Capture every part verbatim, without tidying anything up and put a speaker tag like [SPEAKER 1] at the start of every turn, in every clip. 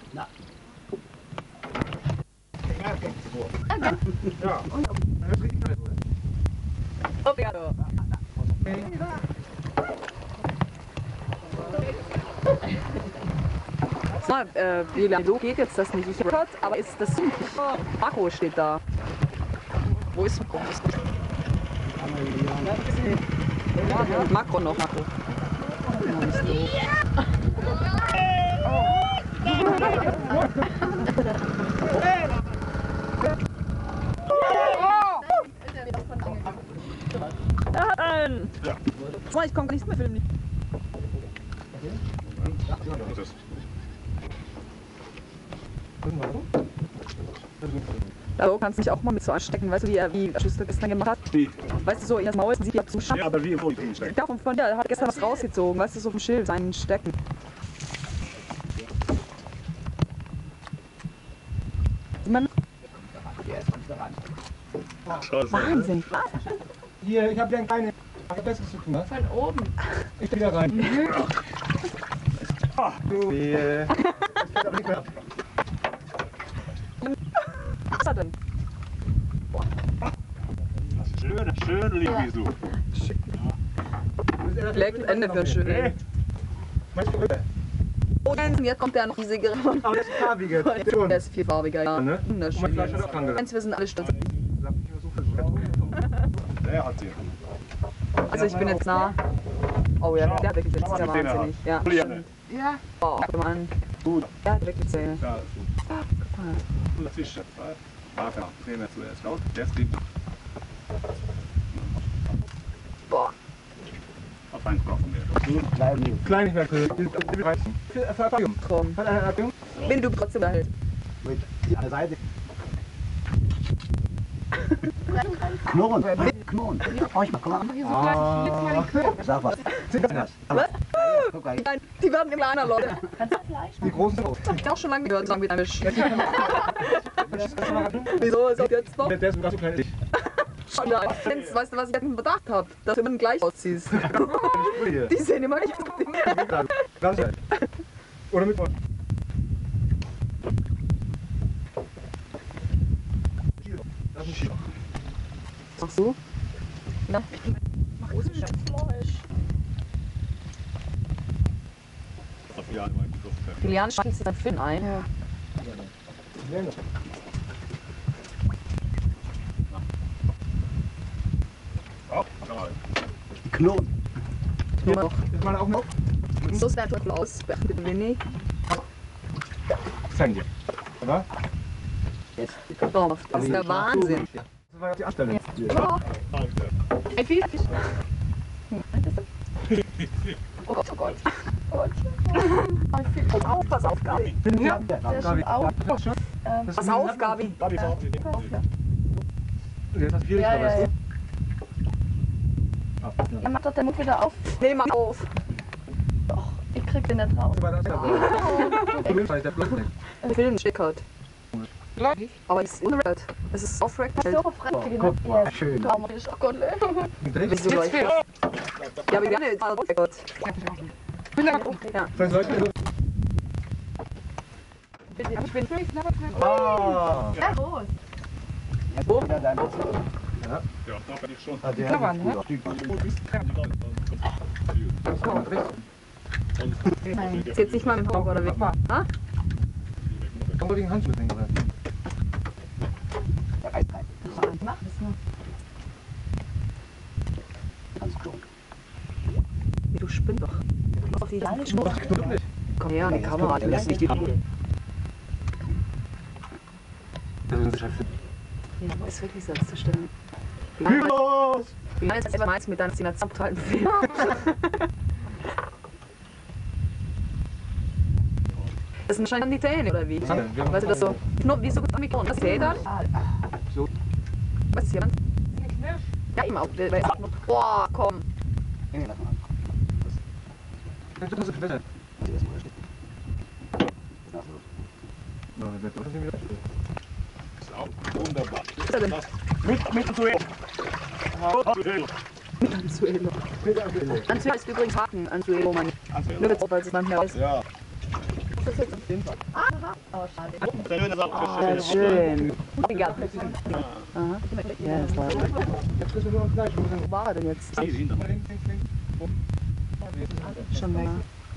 [SPEAKER 1] Na.
[SPEAKER 2] Ja.
[SPEAKER 3] Obrigado. Na, äh, wie lange so geht jetzt das nicht? Ich hab gehört, aber ist das Marco steht da. Wo ist Marco? Ja, ja. Makro noch, Makro. Oh, ist doof. Ja. Ich komme nicht mehr filmen. Also kannst du dich auch mal mit so anstecken, weißt du, wie er wie Schüssel gestern gemacht hat?
[SPEAKER 2] Wie?
[SPEAKER 3] Weißt du, so in das Maul sieht, wie er zuschaut.
[SPEAKER 2] Ja, aber wie im Vorhinein stecken.
[SPEAKER 3] Ja, von der, er hat gestern was rausgezogen, weißt du, so vom Schild, seinen Stecken. Man Wahnsinn.
[SPEAKER 4] Hier, ich habe ja ein kleines Besseres zu tun. Ne?
[SPEAKER 5] Von oben.
[SPEAKER 4] Ich bin wieder rein. Ach, du. Yeah.
[SPEAKER 3] Was hat denn?
[SPEAKER 2] Schön, schön lieb du.
[SPEAKER 3] Vielleicht Ende für ein schönes. Oh, jetzt kommt der noch riesige.
[SPEAKER 4] Aber der ist farbiger.
[SPEAKER 3] Der ist viel farbiger, ja.
[SPEAKER 4] Ne?
[SPEAKER 3] Wunderschön.
[SPEAKER 4] Fleisch hat auch angelassen.
[SPEAKER 3] Wir sind alle stolz.
[SPEAKER 2] Der hat sie.
[SPEAKER 3] Also ich bin jetzt nah. Oh ja, der hat wirklich, das ist ja wahnsinnig. Ja, stimmt.
[SPEAKER 5] Ja.
[SPEAKER 3] Oh, guck mal an.
[SPEAKER 2] Gut.
[SPEAKER 3] Der hat wirklich Zähne.
[SPEAKER 2] Ja, gut.
[SPEAKER 3] Guck mal.
[SPEAKER 2] Und Fische. Warte, sehen wir zuerst raus. Der ist lieb.
[SPEAKER 3] Boah.
[SPEAKER 2] Auf einen Knochen mehr.
[SPEAKER 1] Klein.
[SPEAKER 4] Kleinigwerke.
[SPEAKER 3] Komm. Wenn du trotzdem behält.
[SPEAKER 1] Mit die an der Seite. Knurren. Knurren. Oh, ich mal, komm mal.
[SPEAKER 5] Ah.
[SPEAKER 1] Sag was.
[SPEAKER 3] Was?
[SPEAKER 1] Guck mal.
[SPEAKER 3] Nein, die werden immer kleiner, Leute.
[SPEAKER 4] Die großen sind auch.
[SPEAKER 3] Ich hab auch schon lange gehört, sagen wir dann Misch. Wieso ist das jetzt noch?
[SPEAKER 4] Der ist sogar so klein.
[SPEAKER 3] Ja, weißt du, was ich jetzt bedacht habe? Dass du immer gleich ausziehst. Die sehen immer nicht aus.
[SPEAKER 4] Oder mit. Das ist ein Schieber.
[SPEAKER 3] Machst du? Na?
[SPEAKER 5] Mach es nicht Fleisch.
[SPEAKER 3] Julian schaltet sich dann Finn ein.
[SPEAKER 5] Ja.
[SPEAKER 1] Die Knurren.
[SPEAKER 3] Nur noch.
[SPEAKER 4] Ist meine auch noch?
[SPEAKER 3] So sieht der Teufel aus. Bitte wenig.
[SPEAKER 4] Zeigen dir. Oder?
[SPEAKER 3] Oh, das ist der Wahnsinn.
[SPEAKER 4] Das war ja die Anstellung.
[SPEAKER 5] Ein Fisch.
[SPEAKER 3] Oh Gott, oh Gott. Oh Gott. Auf, pass auf, Gabi.
[SPEAKER 4] Ja,
[SPEAKER 5] Der ist auf. Ähm,
[SPEAKER 3] Pass auf, Gabi.
[SPEAKER 4] Jetzt hast du vier
[SPEAKER 5] Ja,
[SPEAKER 4] Richter,
[SPEAKER 5] ja,
[SPEAKER 4] weißt
[SPEAKER 5] ja.
[SPEAKER 4] du?
[SPEAKER 5] Er macht doch den Mund wieder auf.
[SPEAKER 3] Nee, mach auf.
[SPEAKER 5] Doch, ich krieg den nicht raus.
[SPEAKER 4] Aber das ist ja wohl. Der Block nicht.
[SPEAKER 3] Der Film stickert. Aber es ist unrecord. Es ist off-record.
[SPEAKER 5] So frech.
[SPEAKER 1] Guck mal, schön.
[SPEAKER 5] Da muss ich auch Gott leben.
[SPEAKER 3] Bist du gleich? Ja, aber gerne ist off-record. Ja.
[SPEAKER 4] Vielleicht Leute.
[SPEAKER 5] Ich bin
[SPEAKER 4] Ah!
[SPEAKER 5] sehr groß.
[SPEAKER 1] Wo? Ja, dein
[SPEAKER 2] Ja, da bin ich schon.
[SPEAKER 1] Ah, der hat einen guten Typ.
[SPEAKER 3] Ist jetzt nicht mal mit dem Bauch oder weg. Ha?
[SPEAKER 4] Komm mal wegen Handschuhe mitnehmen, oder?
[SPEAKER 1] Der reißt rein.
[SPEAKER 5] Mach das nur.
[SPEAKER 1] Ganz klar.
[SPEAKER 3] Wie du spinnst doch. Auf die
[SPEAKER 5] Kleine
[SPEAKER 3] Schnur.
[SPEAKER 4] Wirklich?
[SPEAKER 3] Komm her, die Kamera, die lässt nicht die Hand.
[SPEAKER 4] Das ist ein
[SPEAKER 3] Ja, ist wirklich selbstzustellen.
[SPEAKER 4] Hübers!
[SPEAKER 3] Wie meinst du, was meinst du mit deiner Zähne zusammenhalten? Das sind wahrscheinlich dann die Zähne, oder wie?
[SPEAKER 4] Was denn? Wir haben-
[SPEAKER 3] Weißt du, das so, nur wie so gut am Mikro. Das Zähne dann?
[SPEAKER 4] So.
[SPEAKER 3] Was ist hier dann? Ja, eben auch. Der- der- Boah, komm.
[SPEAKER 1] Nee, lass mal an.
[SPEAKER 4] Das ist besser.
[SPEAKER 1] Lass das mal da stecken. Ach so.
[SPEAKER 4] Ja, das wird trotzdem wieder.
[SPEAKER 2] Ist auch wunderbar.
[SPEAKER 3] Was ist er denn?
[SPEAKER 2] Mit, mit zu Anzuelo.
[SPEAKER 3] Anzuelo. Anzuelo ist übrigens Haken. Anzuelo, Mann. Nur
[SPEAKER 2] Anzuelo.
[SPEAKER 3] jetzt, weil es manchmal ist.
[SPEAKER 2] Ja.
[SPEAKER 3] das jetzt auf jeden Fall.
[SPEAKER 5] Oh, schade.
[SPEAKER 2] Schöne Sache.
[SPEAKER 3] Ja, schön. Egal. Aha. Ja, das war.
[SPEAKER 4] Jetzt müssen wir nur am Fleisch.
[SPEAKER 3] Wo war er denn jetzt?
[SPEAKER 2] Hier hinter.
[SPEAKER 3] Schon weg.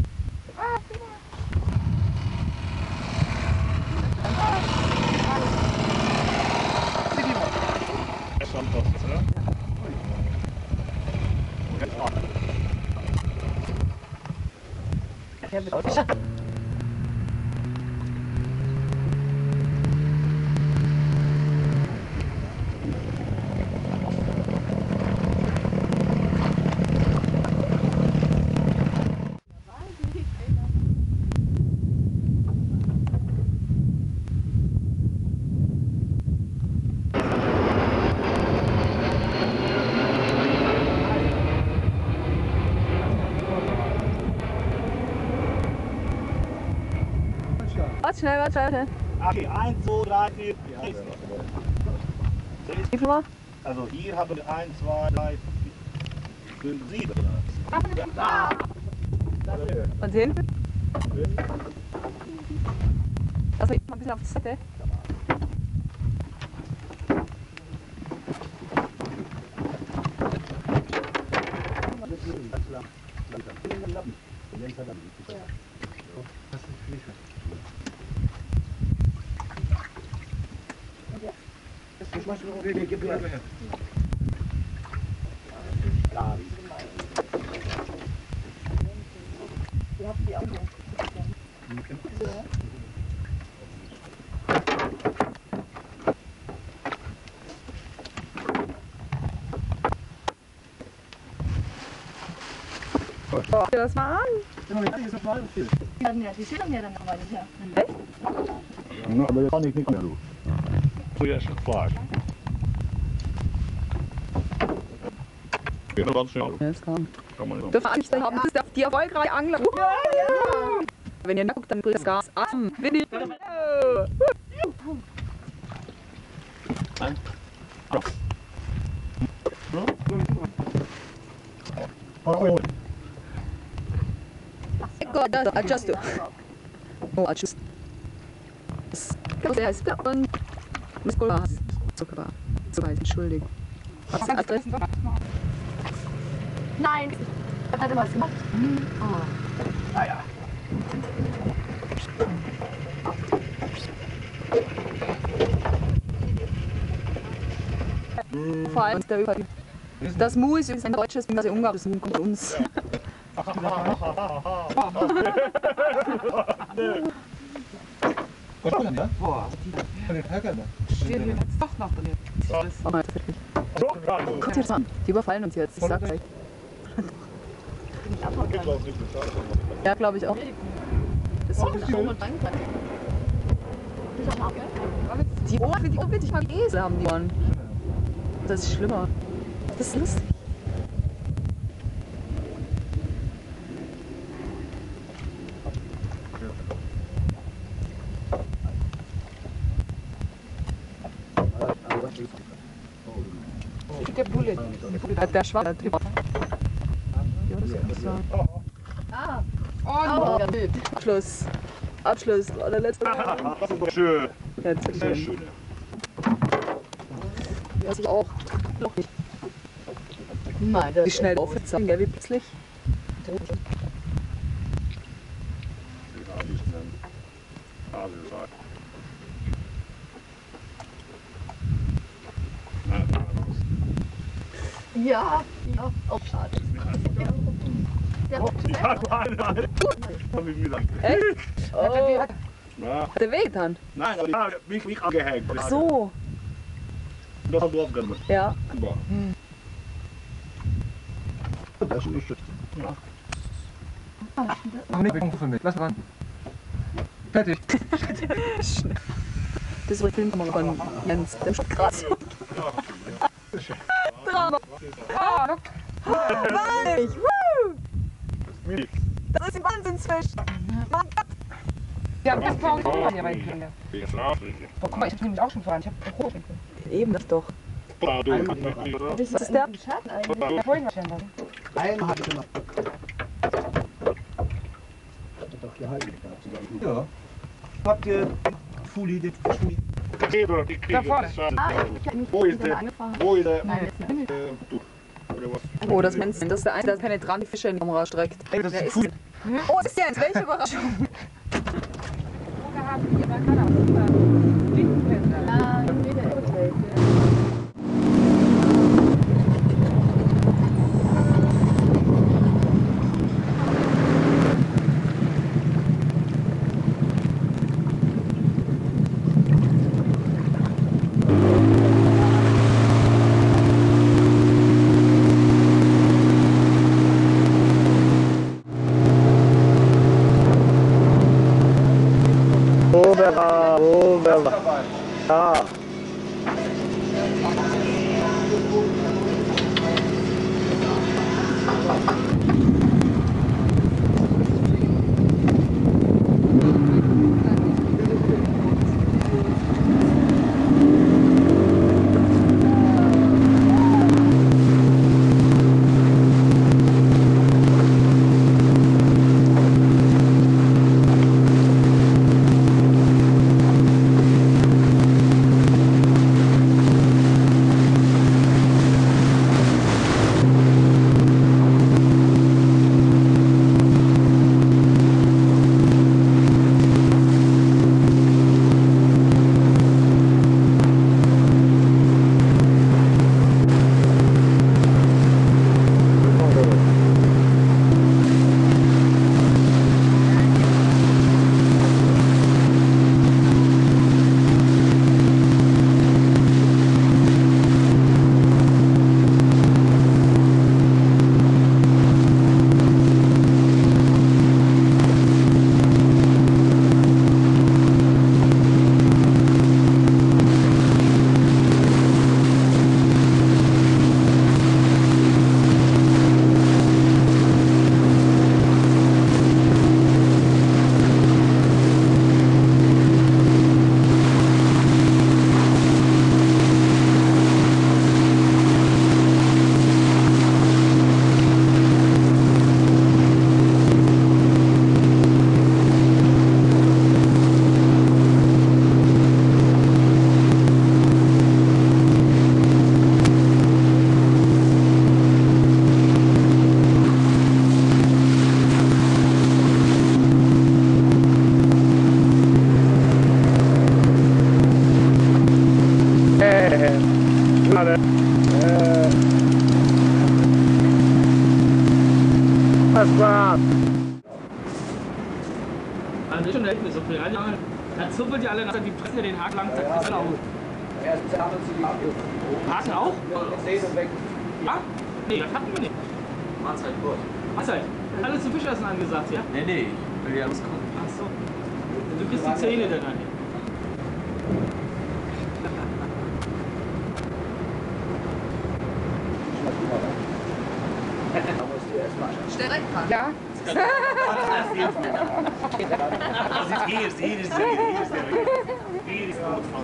[SPEAKER 2] Fantastisch, oder?
[SPEAKER 3] Ja, wird auch. Warte schnell, warte, warte.
[SPEAKER 1] Okay, eins, zwei, drei, vier.
[SPEAKER 3] Wie viel war?
[SPEAKER 1] Also hier haben wir eins, zwei, drei, vier, fünf, sieben.
[SPEAKER 3] Und hinten? Also ich mal ein bisschen auf die Seite.
[SPEAKER 4] Ich mach noch einen Gib mir.
[SPEAKER 3] Das mal an.
[SPEAKER 5] Die werden ja, die schildern ja dann nochmal nicht her.
[SPEAKER 1] Ja, aber jetzt kann ich nicht mehr, du.
[SPEAKER 2] Früher schon Fleisch. Ja, ganz schnell.
[SPEAKER 3] Ja, ist klar.
[SPEAKER 2] Kann man nicht.
[SPEAKER 3] Dürfen Ansichten haben, das ist der- die erfolgreiche Angler. Ja, ja. Wenn ihr guckt, dann bringt das Gas an. Winnie. Gott, das adjust du. Oh, adjust. Das kann sehr heiß. Und Muskular. Zucker. So heiß, entschuldigung. Was ist die Adresse?
[SPEAKER 5] Nein! Hat er was gemacht?
[SPEAKER 3] Vor allem der Über. Das Mu ist ein deutsches, was ihr Ungar, das Mu kommt von uns.
[SPEAKER 4] Was kommt denn da? Boah. Von den Hackern da.
[SPEAKER 3] Oh nein, wirklich. Guckt ihr das an. Die überfallen uns jetzt, ich sag's euch. Ja, glaube ich auch. Das ist so schön. Die Ohren, die Ohren, will ich mal Esel haben, die Ohren. Das ist schlimmer. Das ist lustig. Der Bullet. Der Schwarze. Der
[SPEAKER 5] Ah!
[SPEAKER 3] Oh, Abschluss. Abschluss. Oh, der letzte.
[SPEAKER 2] Das ist schön.
[SPEAKER 3] Jetzt ist
[SPEAKER 2] Sehr
[SPEAKER 3] schön.
[SPEAKER 2] schön.
[SPEAKER 3] Weiß ich auch. Noch nicht.
[SPEAKER 5] Nein,
[SPEAKER 3] Wie schnell aufgezogen, gell, wie plötzlich.
[SPEAKER 5] Ja, ja. Oh, schade. Der
[SPEAKER 2] Ich hatte eine. Hab ich wieder.
[SPEAKER 3] Echt? Oh, hat
[SPEAKER 2] Ja.
[SPEAKER 3] der wehgetan?
[SPEAKER 2] Nein, aber ich habe mich, mich angehängt.
[SPEAKER 3] Ach so.
[SPEAKER 2] Das hat drauf gemacht.
[SPEAKER 3] Ja.
[SPEAKER 2] Boah.
[SPEAKER 1] Das ist schön.
[SPEAKER 4] Ach nee, wir kommen von mit. Lass ran. Fertig.
[SPEAKER 3] Das ist die Filmkamera von Jens. Der ist krass. Drama. Ah, Wahnsinnig. Woo! Das ist ein Wahnsinnsfisch. Mann,
[SPEAKER 6] Ja, das war auch hier bei den Kindern.
[SPEAKER 2] Wegen Strafrecht.
[SPEAKER 6] Oh, guck mal, ich hab nämlich auch schon fahren. Ich hab hoch.
[SPEAKER 3] eben das doch.
[SPEAKER 2] Bra, du.
[SPEAKER 5] Das ist
[SPEAKER 3] Was ist der?
[SPEAKER 5] ein Schatten eigentlich.
[SPEAKER 6] Ja, vorhin war schon was.
[SPEAKER 1] Einen hatte ich schon noch. Doch gehalten.
[SPEAKER 4] Ja.
[SPEAKER 1] Habt ihr Fuli, den Fuli?
[SPEAKER 6] Da vorne.
[SPEAKER 5] Ah, ich hab nicht
[SPEAKER 2] Wo ist
[SPEAKER 5] bin
[SPEAKER 2] der?
[SPEAKER 5] angefahren.
[SPEAKER 2] Wo ist der?
[SPEAKER 5] Nein, jetzt nicht.
[SPEAKER 2] Äh, du. Oder was?
[SPEAKER 3] Oh, das Männchen, das ist der einzige, der penetrante Fische in die Kamera streckt.
[SPEAKER 1] Ey, das
[SPEAKER 3] Wer
[SPEAKER 1] ist
[SPEAKER 3] ist
[SPEAKER 1] Fuli.
[SPEAKER 3] denn? Oh, das ist Jens, welche Überraschung.
[SPEAKER 6] Wo haben wir da kann auch Linkenpendler.
[SPEAKER 5] Ah, nee, der ist weg.
[SPEAKER 1] Oberra, Oberra. Ja. Das war.
[SPEAKER 7] Also schon da hinten ist so viel rein. Da zuppelt ja alle nach, die pressen ja den Haken lang, zack, ist dann auch. Haken auch? Ja? Nee, das hatten wir nicht.
[SPEAKER 8] Mahlzeit kurz.
[SPEAKER 7] Mahlzeit. Alles zum Fischessen angesagt, ja?
[SPEAKER 8] Nee, nee, ich will ja loskommen.
[SPEAKER 7] Ach so. Du kriegst die Zähne dann an.
[SPEAKER 3] Streckenfahrt. Ja.
[SPEAKER 7] Das ist jedes, jedes, jedes, jedes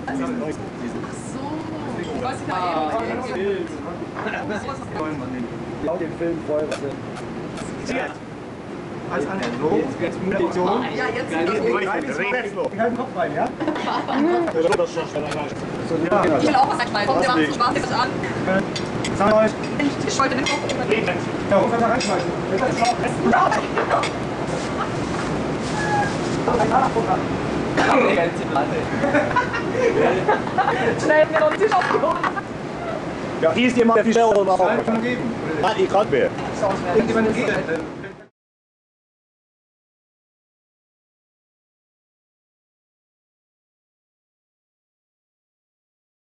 [SPEAKER 3] Was ich da eben.
[SPEAKER 1] Laut dem Film vorher.
[SPEAKER 2] Als Anfang. Jetzt Munition.
[SPEAKER 3] Ja, jetzt.
[SPEAKER 1] Ich halte den Kopf rein, ja?
[SPEAKER 3] Ich will auch was einschmeißen. Kommt der macht Spaß, das an.
[SPEAKER 1] Sag euch.
[SPEAKER 3] Ich tisch heute den Kopf.
[SPEAKER 1] Ja, ruf einfach reinschmeißen.
[SPEAKER 3] Schnell mir noch einen Tisch aufgehoben.
[SPEAKER 1] Ja, hier ist jemand, der die Stelle noch auf.
[SPEAKER 4] Kann man geben.
[SPEAKER 1] Ah, ich kann mehr.
[SPEAKER 4] Irgendjemand geben.